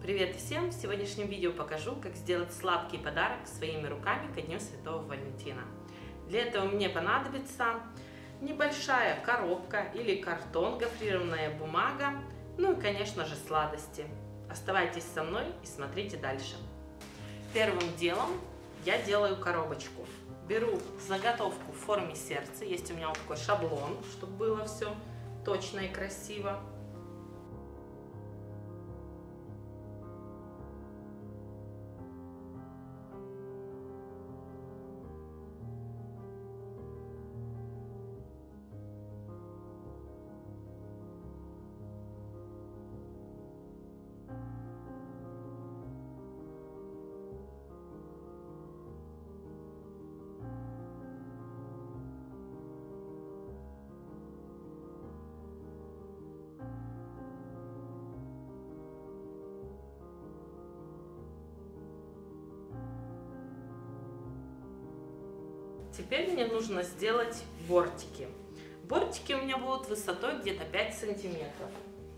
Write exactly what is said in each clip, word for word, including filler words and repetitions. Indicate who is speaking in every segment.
Speaker 1: Привет всем! В сегодняшнем видео покажу, как сделать сладкий подарок своими руками ко Дню Святого Валентина. Для этого мне понадобится небольшая коробка или картон, гофрированная бумага, ну и, конечно же, сладости. Оставайтесь со мной и смотрите дальше. Первым делом я делаю коробочку. Беру заготовку в форме сердца. Есть у меня вот такой шаблон, чтобы было все точно и красиво. Теперь мне нужно сделать бортики. Бортики у меня будут высотой где-то пять сантиметров.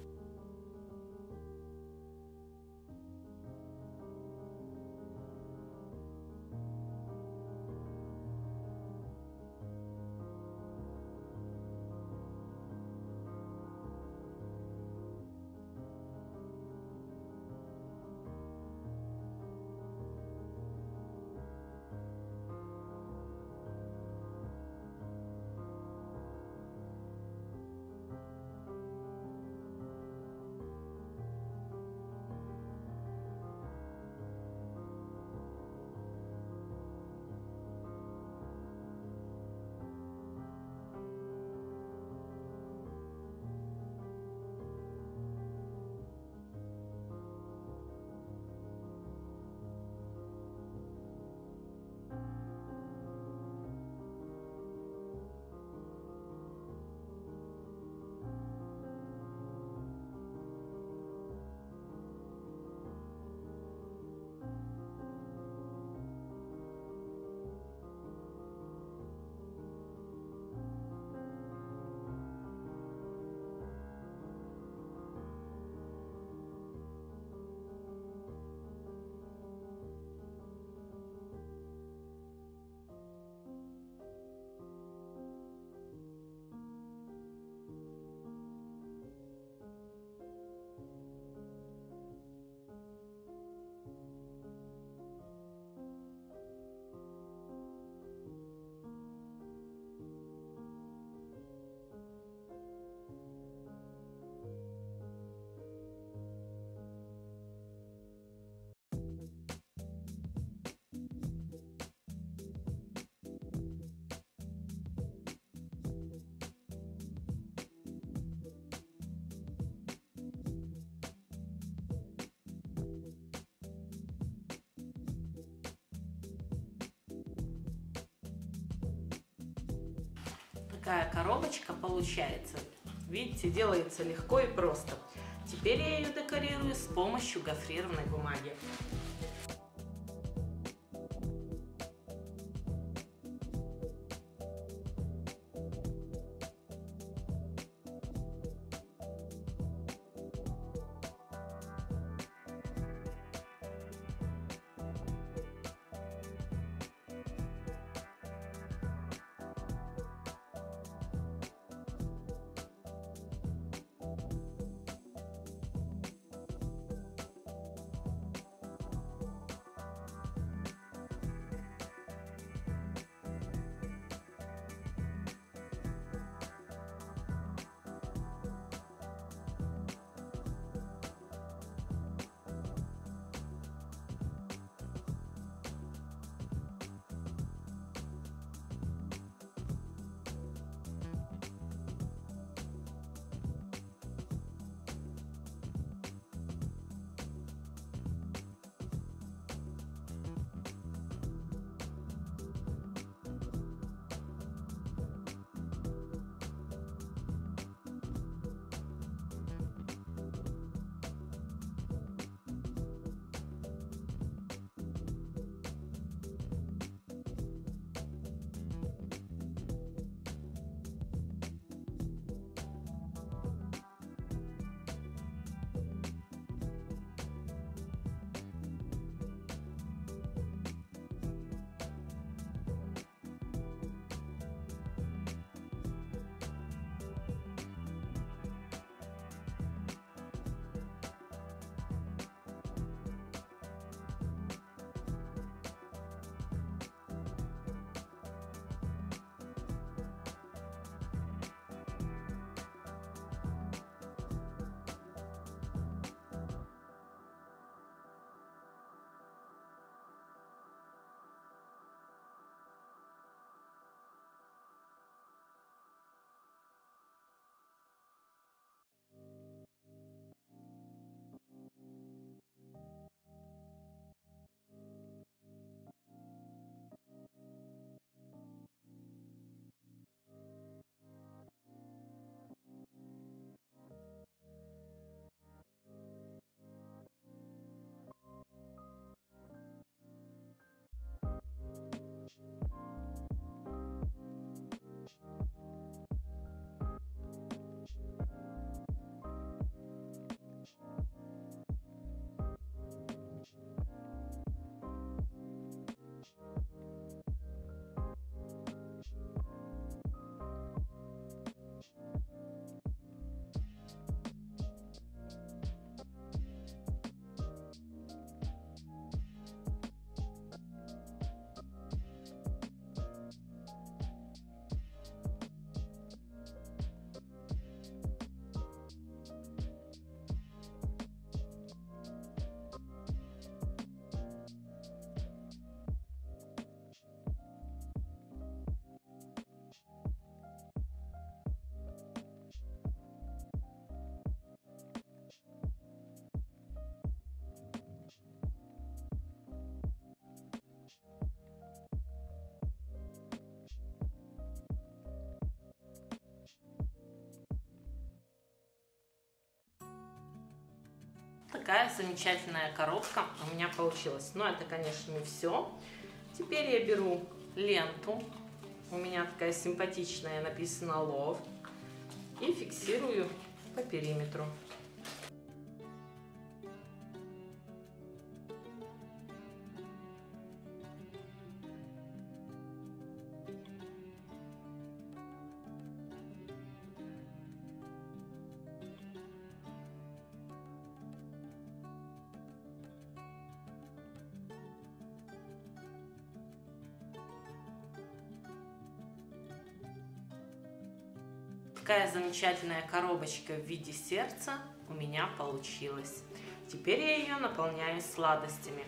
Speaker 1: Такая коробочка получается. Видите, делается легко и просто. Теперь я ее декорирую с помощью гофрированной бумаги. Такая замечательная коробка у меня получилась. Но это, конечно, не все. Теперь я беру ленту. У меня такая симпатичная, написано Love. И фиксирую по периметру. Такая замечательная коробочка в виде сердца у меня получилась. Теперь я ее наполняю сладостями.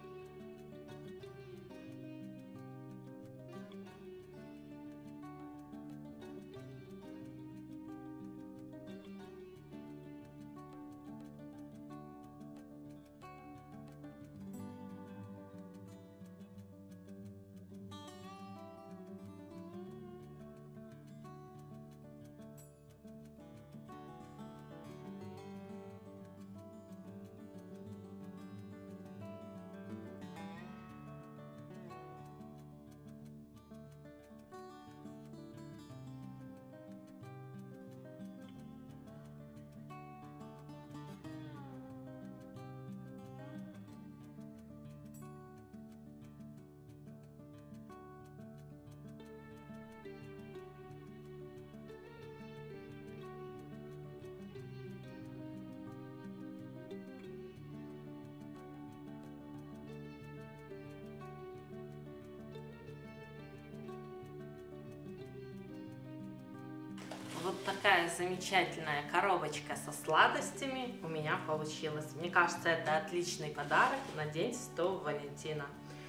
Speaker 1: Вот такая замечательная коробочка со сладостями у меня получилась. Мне кажется, это отличный подарок на День Святого Валентина.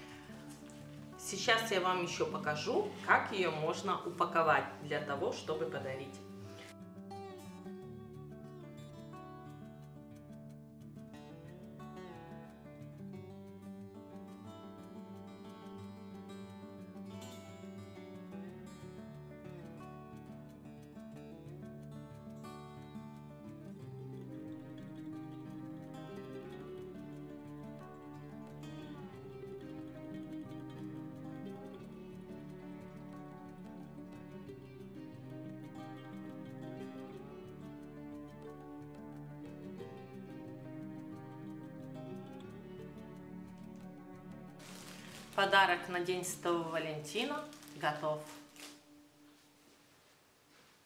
Speaker 1: Сейчас я вам еще покажу, как ее можно упаковать для того, чтобы подарить. Подарок на День Святого Валентина готов.